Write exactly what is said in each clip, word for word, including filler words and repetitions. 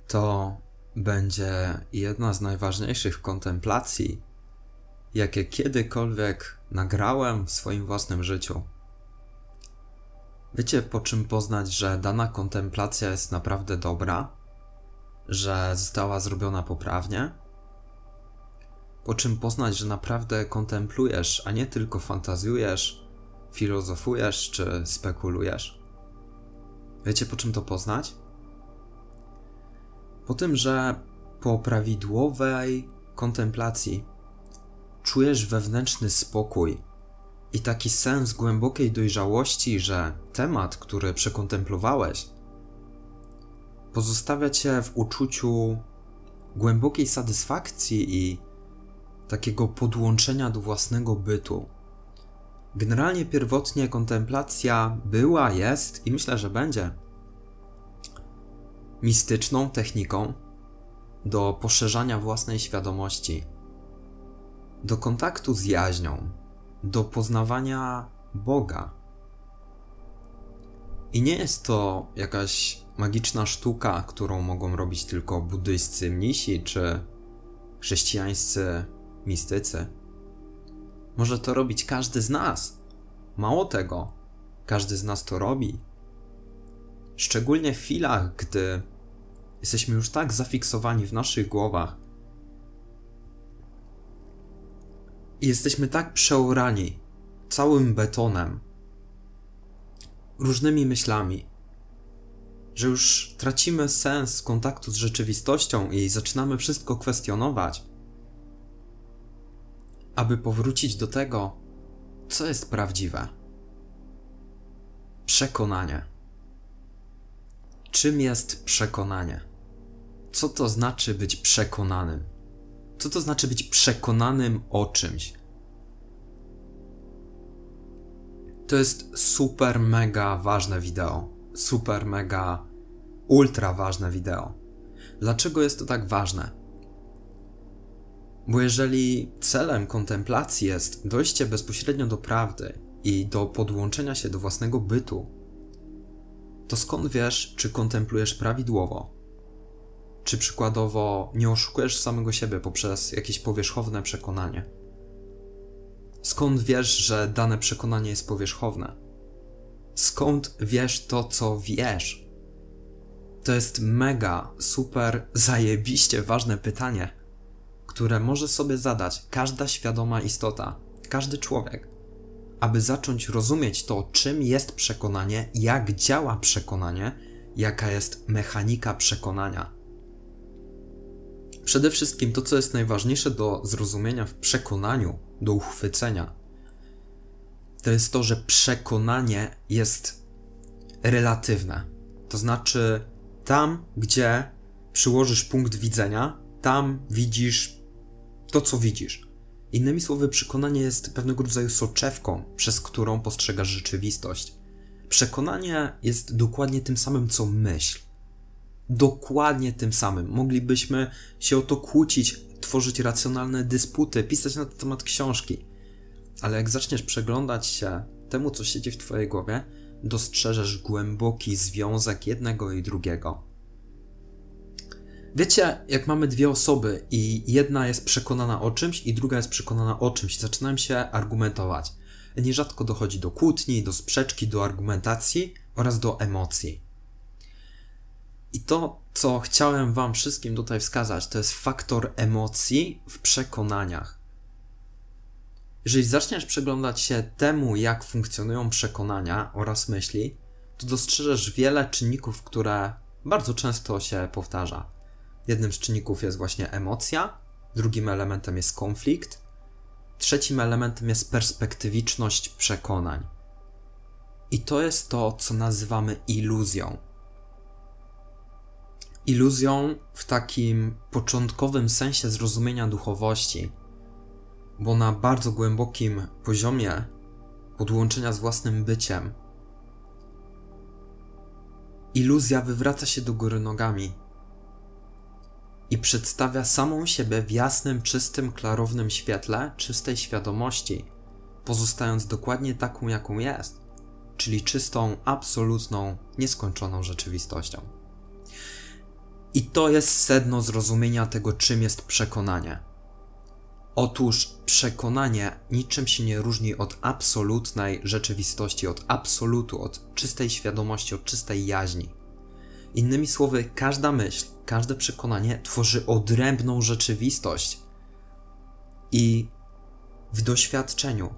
To będzie jedna z najważniejszych kontemplacji, jakie kiedykolwiek nagrałem w swoim własnym życiu. Wiecie, po czym poznać, że dana kontemplacja jest naprawdę dobra, że została zrobiona poprawnie? Po czym poznać, że naprawdę kontemplujesz, a nie tylko fantazjujesz, filozofujesz czy spekulujesz? Wiecie, po czym to poznać? Po tym, że po prawidłowej kontemplacji czujesz wewnętrzny spokój i taki sens głębokiej dojrzałości, że temat, który przekontemplowałeś, pozostawia cię w uczuciu głębokiej satysfakcji i takiego podłączenia do własnego bytu. Generalnie pierwotnie kontemplacja była, jest i myślę, że będzie mistyczną techniką do poszerzania własnej świadomości, do kontaktu z jaźnią, do poznawania Boga. I nie jest to jakaś magiczna sztuka, którą mogą robić tylko buddyjscy mnisi czy chrześcijańscy mistycy. Może to robić każdy z nas. Mało tego, każdy z nas to robi. Szczególnie w chwilach, gdy jesteśmy już tak zafiksowani w naszych głowach i jesteśmy tak przeorani całym betonem, różnymi myślami, że już tracimy sens kontaktu z rzeczywistością i zaczynamy wszystko kwestionować, aby powrócić do tego, co jest prawdziwe. Przekonanie. Czym jest przekonanie? Co to znaczy być przekonanym? Co to znaczy być przekonanym o czymś? To jest super mega ważne wideo. Super mega ultra ważne wideo. Dlaczego jest to tak ważne? Bo jeżeli celem kontemplacji jest dojście bezpośrednio do prawdy i do podłączenia się do własnego bytu, to skąd wiesz, czy kontemplujesz prawidłowo? Czy przykładowo nie oszukujesz samego siebie poprzez jakieś powierzchowne przekonanie? Skąd wiesz, że dane przekonanie jest powierzchowne? Skąd wiesz to, co wiesz? To jest mega, super, zajebiście ważne pytanie, które może sobie zadać każda świadoma istota, każdy człowiek, aby zacząć rozumieć to, czym jest przekonanie, jak działa przekonanie, jaka jest mechanika przekonania. Przede wszystkim to, co jest najważniejsze do zrozumienia w przekonaniu, do uchwycenia, to jest to, że przekonanie jest relatywne. To znaczy, tam, gdzie przyłożysz punkt widzenia, tam widzisz to, co widzisz. Innymi słowy, przekonanie jest pewnego rodzaju soczewką, przez którą postrzegasz rzeczywistość. Przekonanie jest dokładnie tym samym, co myśl. Dokładnie tym samym. Moglibyśmy się o to kłócić, tworzyć racjonalne dysputy, pisać na ten temat książki. Ale jak zaczniesz przeglądać się temu, co siedzi w twojej głowie, dostrzeżesz głęboki związek jednego i drugiego. Wiecie, jak mamy dwie osoby i jedna jest przekonana o czymś i druga jest przekonana o czymś, zaczynają się argumentować. Nierzadko dochodzi do kłótni, do sprzeczki, do argumentacji oraz do emocji. I to, co chciałem wam wszystkim tutaj wskazać, to jest faktor emocji w przekonaniach. Jeżeli zaczniesz przyglądać się temu, jak funkcjonują przekonania oraz myśli, to dostrzeżesz wiele czynników, które bardzo często się powtarza. Jednym z czynników jest właśnie emocja, drugim elementem jest konflikt, trzecim elementem jest perspektywiczność przekonań. I to jest to, co nazywamy iluzją. Iluzją w takim początkowym sensie zrozumienia duchowości, bo na bardzo głębokim poziomie podłączenia z własnym byciem iluzja wywraca się do góry nogami i przedstawia samą siebie w jasnym, czystym, klarownym świetle czystej świadomości, pozostając dokładnie taką, jaką jest, czyli czystą, absolutną, nieskończoną rzeczywistością. I to jest sedno zrozumienia tego, czym jest przekonanie. Otóż przekonanie niczym się nie różni od absolutnej rzeczywistości, od absolutu, od czystej świadomości, od czystej jaźni. Innymi słowy, każda myśl, każde przekonanie tworzy odrębną rzeczywistość. I w doświadczeniu,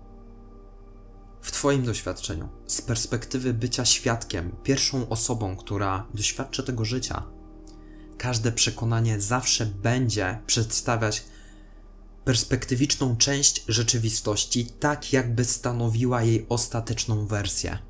w Twoim doświadczeniu, z perspektywy bycia świadkiem, pierwszą osobą, która doświadcza tego życia, każde przekonanie zawsze będzie przedstawiać perspektywiczną część rzeczywistości, tak jakby stanowiła jej ostateczną wersję.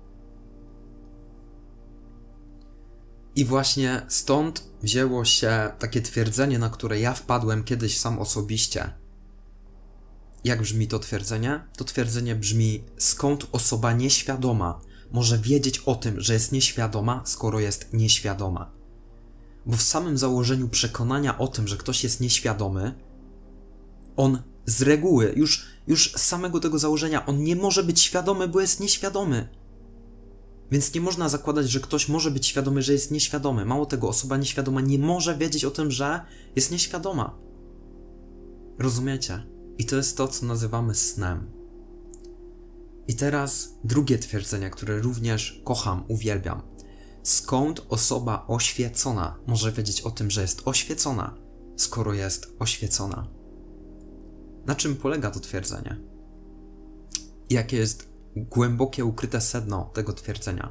I właśnie stąd wzięło się takie twierdzenie, na które ja wpadłem kiedyś sam osobiście. Jak brzmi to twierdzenie? To twierdzenie brzmi: skąd osoba nieświadoma może wiedzieć o tym, że jest nieświadoma, skoro jest nieświadoma? Bo w samym założeniu przekonania o tym, że ktoś jest nieświadomy, on z reguły, już, już z samego tego założenia, on nie może być świadomy, bo jest nieświadomy. Więc nie można zakładać, że ktoś może być świadomy, że jest nieświadomy. Mało tego, osoba nieświadoma nie może wiedzieć o tym, że jest nieświadoma. Rozumiecie? I to jest to, co nazywamy snem. I teraz drugie twierdzenie, które również kocham, uwielbiam. Skąd osoba oświecona może wiedzieć o tym, że jest oświecona, skoro jest oświecona? Na czym polega to twierdzenie? Jakie jest głębokie, ukryte sedno tego twierdzenia?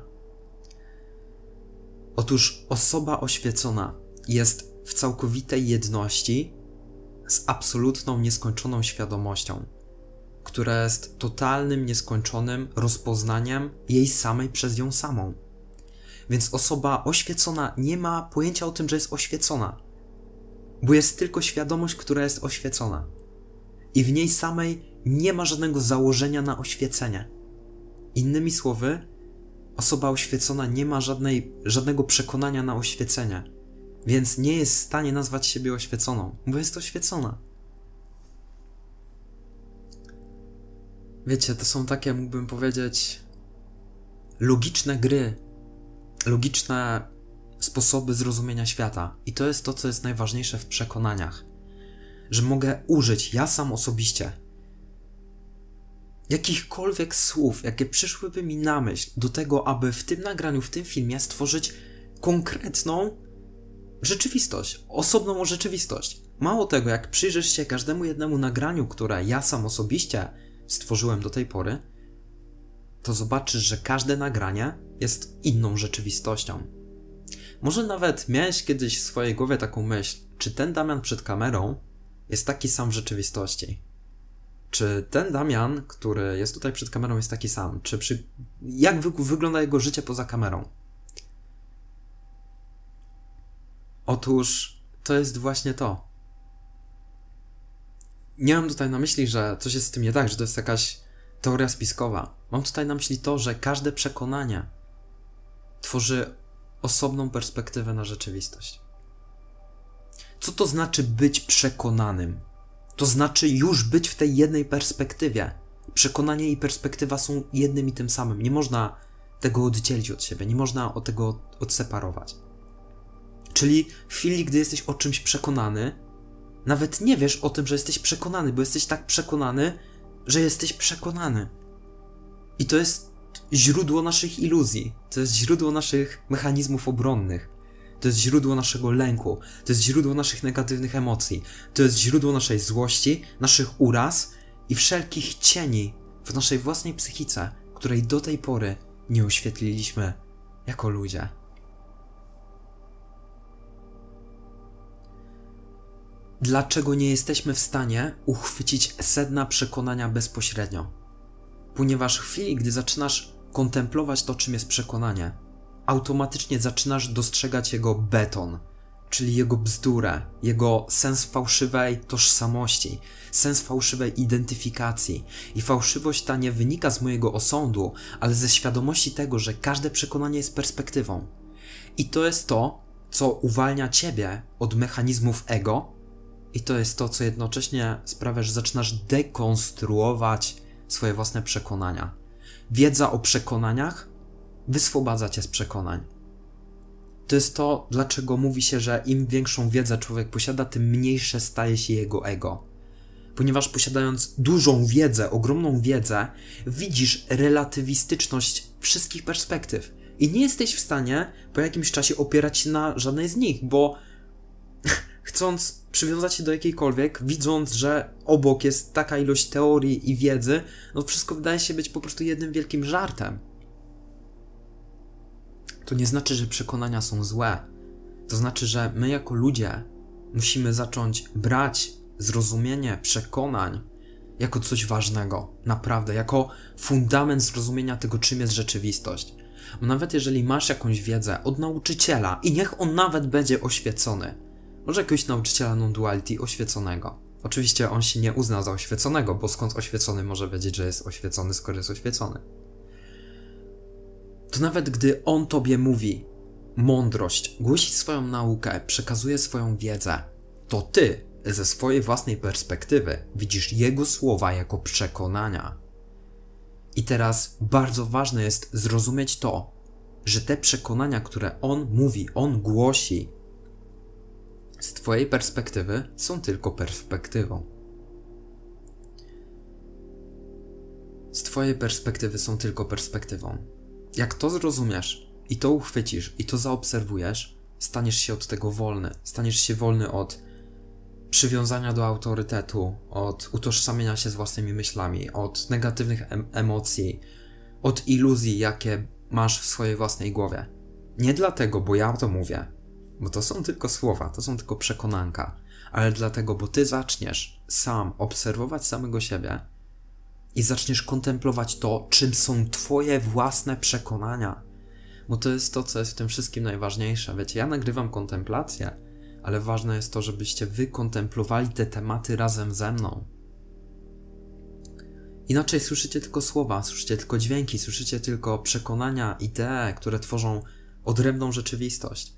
Otóż osoba oświecona jest w całkowitej jedności z absolutną, nieskończoną świadomością, która jest totalnym, nieskończonym rozpoznaniem jej samej przez ją samą. Więc osoba oświecona nie ma pojęcia o tym, że jest oświecona, bo jest tylko świadomość, która jest oświecona. I w niej samej nie ma żadnego założenia na oświecenie. Innymi słowy, osoba oświecona nie ma żadnej, żadnego przekonania na oświecenie, więc nie jest w stanie nazwać siebie oświeconą, bo jest oświecona. Wiecie, to są takie, mógłbym powiedzieć, logiczne gry, logiczne sposoby zrozumienia świata. I to jest to, co jest najważniejsze w przekonaniach. Że mogę użyć, ja sam osobiście, jakichkolwiek słów, jakie przyszłyby mi na myśl do tego, aby w tym nagraniu, w tym filmie stworzyć konkretną rzeczywistość, osobną rzeczywistość. Mało tego, jak przyjrzysz się każdemu jednemu nagraniu, które ja sam osobiście stworzyłem do tej pory, to zobaczysz, że każde nagranie jest inną rzeczywistością. Może nawet miałeś kiedyś w swojej głowie taką myśl, czy ten Damian przed kamerą jest taki sam w rzeczywistości? Czy ten Damian, który jest tutaj przed kamerą, jest taki sam? Czy przy... Jak wy... wygląda jego życie poza kamerą? Otóż to jest właśnie to. Nie mam tutaj na myśli, że coś jest z tym nie tak, że to jest jakaś teoria spiskowa. Mam tutaj na myśli to, że każde przekonanie tworzy osobną perspektywę na rzeczywistość. Co to znaczy być przekonanym? To znaczy już być w tej jednej perspektywie. Przekonanie i perspektywa są jednym i tym samym. Nie można tego oddzielić od siebie, nie można od tego odseparować. Czyli w chwili, gdy jesteś o czymś przekonany, nawet nie wiesz o tym, że jesteś przekonany, bo jesteś tak przekonany, że jesteś przekonany. I to jest źródło naszych iluzji, to jest źródło naszych mechanizmów obronnych, to jest źródło naszego lęku, to jest źródło naszych negatywnych emocji, to jest źródło naszej złości, naszych uraz i wszelkich cieni w naszej własnej psychice, której do tej pory nie oświetliliśmy jako ludzie. Dlaczego nie jesteśmy w stanie uchwycić sedna przekonania bezpośrednio? Ponieważ w chwili, gdy zaczynasz kontemplować to, czym jest przekonanie, automatycznie zaczynasz dostrzegać jego beton, czyli jego bzdurę, jego sens fałszywej tożsamości, sens fałszywej identyfikacji. I fałszywość ta nie wynika z mojego osądu, ale ze świadomości tego, że każde przekonanie jest perspektywą. I to jest to, co uwalnia ciebie od mechanizmów ego, i to jest to, co jednocześnie sprawia, że zaczynasz dekonstruować swoje własne przekonania. Wiedza o przekonaniach wyswobadza cię z przekonań. To jest to, dlaczego mówi się, że im większą wiedzę człowiek posiada, tym mniejsze staje się jego ego. Ponieważ posiadając dużą wiedzę, ogromną wiedzę, widzisz relatywistyczność wszystkich perspektyw. I nie jesteś w stanie po jakimś czasie opierać się na żadnej z nich, bo chcąc przywiązać się do jakiejkolwiek, widząc, że obok jest taka ilość teorii i wiedzy, no wszystko wydaje się być po prostu jednym wielkim żartem. To nie znaczy, że przekonania są złe. To znaczy, że my jako ludzie musimy zacząć brać zrozumienie przekonań jako coś ważnego, naprawdę, jako fundament zrozumienia tego, czym jest rzeczywistość. Bo nawet jeżeli masz jakąś wiedzę od nauczyciela i niech on nawet będzie oświecony, może jakiegoś nauczyciela non-duality oświeconego. Oczywiście on się nie uzna za oświeconego, bo skąd oświecony może wiedzieć, że jest oświecony, skoro jest oświecony. To nawet gdy on tobie mówi mądrość, głosi swoją naukę, przekazuje swoją wiedzę, to ty ze swojej własnej perspektywy widzisz jego słowa jako przekonania. I teraz bardzo ważne jest zrozumieć to, że te przekonania, które on mówi, on głosi, z twojej perspektywy są tylko perspektywą. Z twojej perspektywy są tylko perspektywą. Jak to zrozumiesz i to uchwycisz i to zaobserwujesz, staniesz się od tego wolny. Staniesz się wolny od przywiązania do autorytetu, od utożsamienia się z własnymi myślami, od negatywnych em- emocji, od iluzji, jakie masz w swojej własnej głowie. Nie dlatego, bo ja to mówię, bo to są tylko słowa, to są tylko przekonanka, ale dlatego, bo ty zaczniesz sam obserwować samego siebie i zaczniesz kontemplować to, czym są twoje własne przekonania. Bo to jest to, co jest w tym wszystkim najważniejsze. Wiecie, ja nagrywam kontemplację, ale ważne jest to, żebyście wy kontemplowali te tematy razem ze mną. Inaczej słyszycie tylko słowa, słyszycie tylko dźwięki, słyszycie tylko przekonania, idee, które tworzą odrębną rzeczywistość.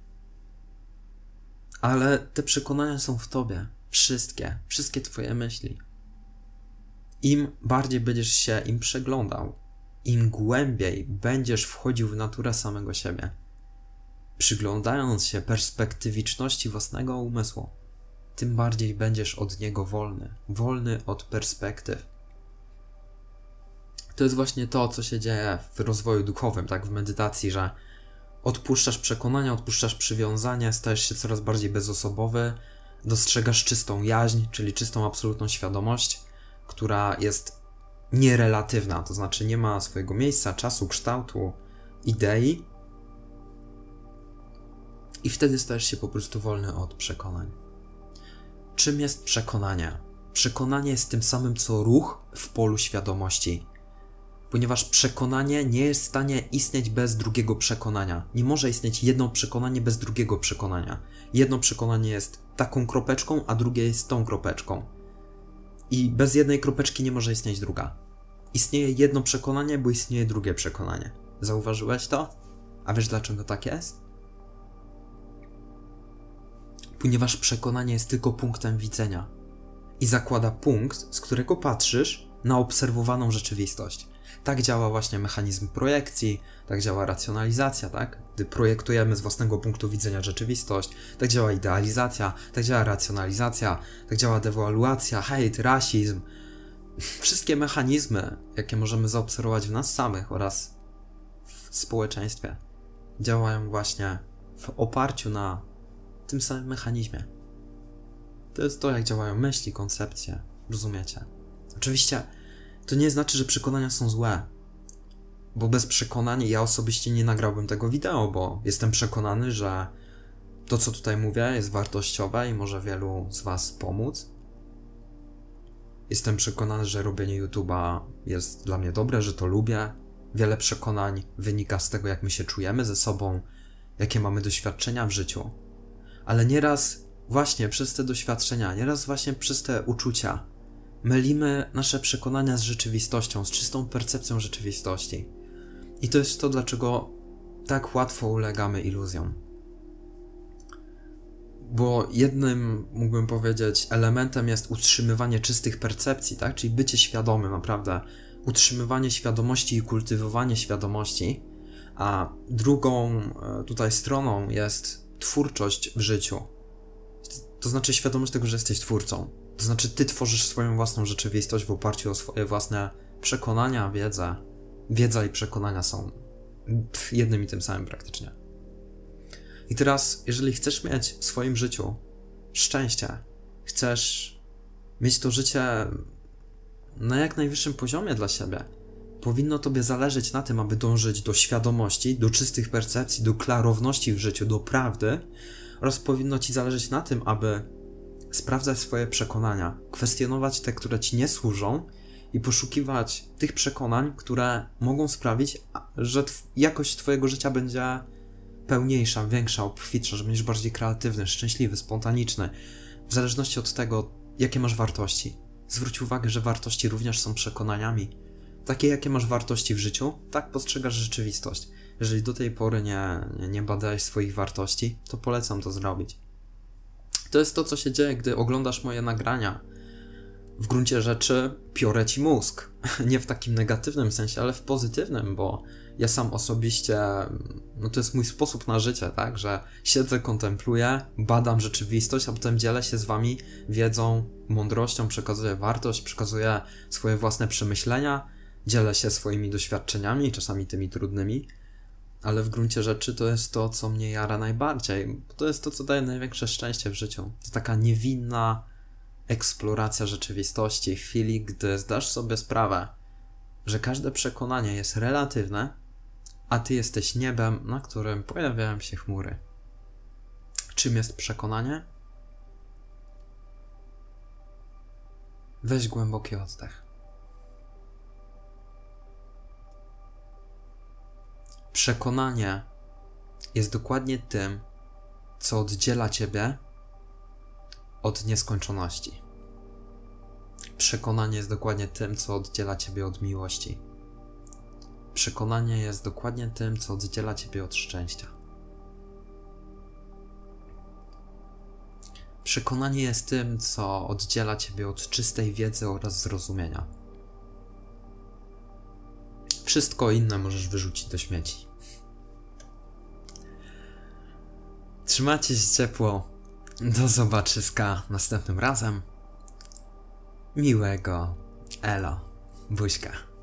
Ale te przekonania są w tobie. Wszystkie. Wszystkie twoje myśli. Im bardziej będziesz się im przeglądał, im głębiej będziesz wchodził w naturę samego siebie, przyglądając się perspektywiczności własnego umysłu, tym bardziej będziesz od niego wolny. Wolny od perspektyw. To jest właśnie to, co się dzieje w rozwoju duchowym, tak, w medytacji, że odpuszczasz przekonania, odpuszczasz przywiązania, stajesz się coraz bardziej bezosobowy, dostrzegasz czystą jaźń, czyli czystą, absolutną świadomość, która jest nierelatywna, to znaczy nie ma swojego miejsca, czasu, kształtu, idei i wtedy stajesz się po prostu wolny od przekonań. Czym jest przekonanie? Przekonanie jest tym samym co ruch w polu świadomości, ponieważ przekonanie nie jest w stanie istnieć bez drugiego przekonania. Nie może istnieć jedno przekonanie bez drugiego przekonania. Jedno przekonanie jest taką kropeczką, a drugie jest tą kropeczką. I bez jednej kropeczki nie może istnieć druga. Istnieje jedno przekonanie, bo istnieje drugie przekonanie. Zauważyłeś to? A wiesz dlaczego tak jest? Ponieważ przekonanie jest tylko punktem widzenia i zakłada punkt, z którego patrzysz na obserwowaną rzeczywistość. Tak działa właśnie mechanizm projekcji, tak działa racjonalizacja, tak? Gdy projektujemy z własnego punktu widzenia rzeczywistość, tak działa idealizacja, tak działa racjonalizacja, tak działa dewaluacja, hejt, rasizm. Wszystkie mechanizmy, jakie możemy zaobserwować w nas samych oraz w społeczeństwie, działają właśnie w oparciu na tym samym mechanizmie. To jest to, jak działają myśli, koncepcje, rozumiecie? Oczywiście to nie znaczy, że przekonania są złe, bo bez przekonań ja osobiście nie nagrałbym tego wideo, bo jestem przekonany, że to, co tutaj mówię, jest wartościowe i może wielu z was pomóc. Jestem przekonany, że robienie YouTube'a jest dla mnie dobre, że to lubię. Wiele przekonań wynika z tego, jak my się czujemy ze sobą, jakie mamy doświadczenia w życiu. Ale nieraz właśnie przez te doświadczenia, nieraz właśnie przez te uczucia mylimy nasze przekonania z rzeczywistością, z czystą percepcją rzeczywistości. I to jest to, dlaczego tak łatwo ulegamy iluzjom. Bo jednym, mógłbym powiedzieć, elementem jest utrzymywanie czystych percepcji, tak? Czyli bycie świadomym, naprawdę. Utrzymywanie świadomości i kultywowanie świadomości. A drugą e, tutaj stroną jest twórczość w życiu. To znaczy świadomość tego, że jesteś twórcą. To znaczy ty tworzysz swoją własną rzeczywistość w oparciu o swoje własne przekonania, wiedzę. Wiedza i przekonania są jednym i tym samym praktycznie. I teraz, jeżeli chcesz mieć w swoim życiu szczęście, chcesz mieć to życie na jak najwyższym poziomie dla siebie, powinno tobie zależeć na tym, aby dążyć do świadomości, do czystych percepcji, do klarowności w życiu, do prawdy, oraz powinno ci zależeć na tym, aby sprawdzać swoje przekonania, kwestionować te, które ci nie służą i poszukiwać tych przekonań, które mogą sprawić, że tw- jakość twojego życia będzie pełniejsza, większa, obfitsza, że będziesz bardziej kreatywny, szczęśliwy, spontaniczny, w zależności od tego, jakie masz wartości. Zwróć uwagę, że wartości również są przekonaniami. Takie, jakie masz wartości w życiu, tak postrzegasz rzeczywistość. Jeżeli do tej pory nie, nie badałeś swoich wartości, to polecam to zrobić. To jest to, co się dzieje, gdy oglądasz moje nagrania. W gruncie rzeczy piorę ci mózg. Nie w takim negatywnym sensie, ale w pozytywnym, bo ja sam osobiście, no to jest mój sposób na życie, tak, że siedzę, kontempluję, badam rzeczywistość, a potem dzielę się z wami wiedzą, mądrością, przekazuję wartość, przekazuję swoje własne przemyślenia, dzielę się swoimi doświadczeniami, czasami tymi trudnymi, ale w gruncie rzeczy to jest to, co mnie jara najbardziej, bo to jest to, co daje największe szczęście w życiu. To taka niewinna eksploracja rzeczywistości w chwili, gdy zdasz sobie sprawę, że każde przekonanie jest relatywne, a ty jesteś niebem, na którym pojawiają się chmury. Czym jest przekonanie? Weź głęboki oddech. Przekonanie jest dokładnie tym, co oddziela ciebie od nieskończoności. Przekonanie jest dokładnie tym, co oddziela ciebie od miłości. Przekonanie jest dokładnie tym, co oddziela ciebie od szczęścia. Przekonanie jest tym, co oddziela ciebie od czystej wiedzy oraz zrozumienia. Wszystko inne możesz wyrzucić do śmieci. Trzymajcie się ciepło. Do zobaczyska następnym razem. Miłego. Elo. Buźka.